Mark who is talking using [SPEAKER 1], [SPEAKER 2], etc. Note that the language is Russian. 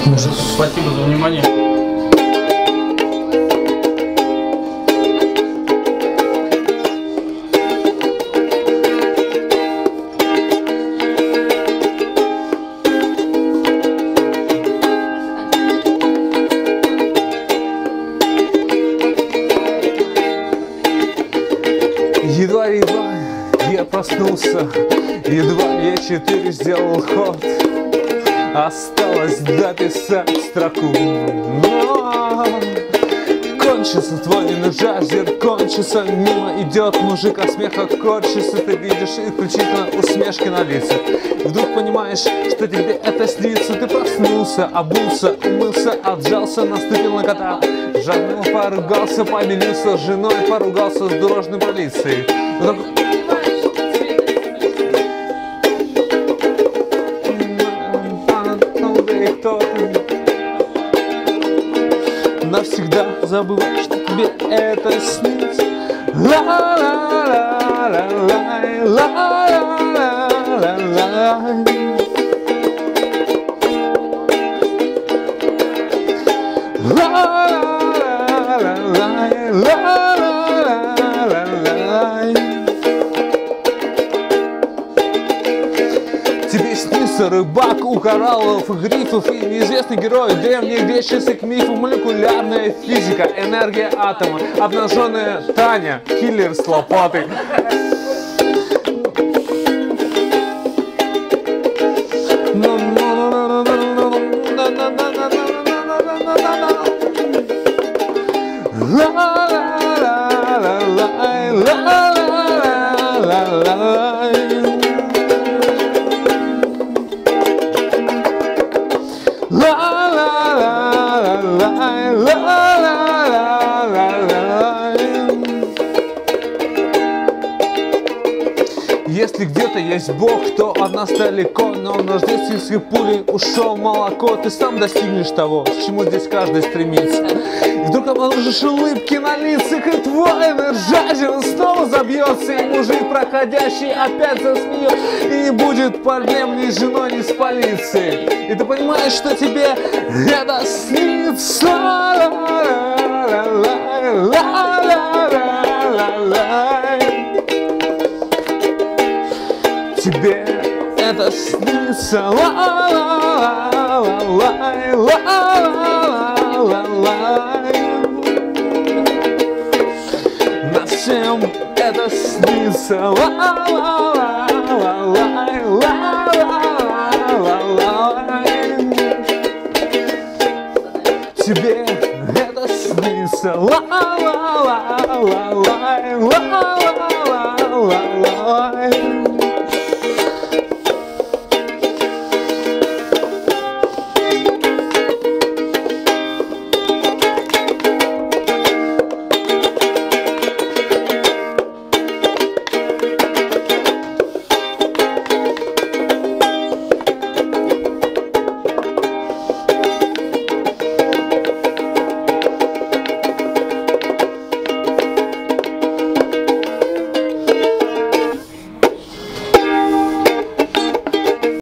[SPEAKER 1] Спасибо за внимание.
[SPEAKER 2] Едва я проснулся, едва я 4 сделал ход. Осталось дописать строку, но кончится твой энерджайзер, кончится, мимо идет мужик, а смеха корчится. Ты видишь исключительно усмешки на лицах. И вдруг понимаешь, что тебе это снится. Ты проснулся, обулся, умылся, отжался, наступил на кота. Жадно поругался, помирился с женой, поругался с дорожной полицией. Вдруг... Навсегда забывай, что тебе это снится. Тебе снится рыбак у кораллов и грифов и неизвестный герой древних греческих мифов, молекулярная физика, энергия атома, обнаженная Таня, киллер с лопатой. Если где-то есть Бог, то от нас далеко, но в рождественской пулей ушел молоко. Ты сам достигнешь того, к чему здесь каждый стремится. И вдруг обнаружишь улыбки на лицах, и твой энерджайзер снова забьется, и мужик проходящий опять засмеет, и не будет парнем ни с женой, ни с полицией. И ты понимаешь, что тебе это снится. Тебе это снится. На всем это снится. Тебе это снится.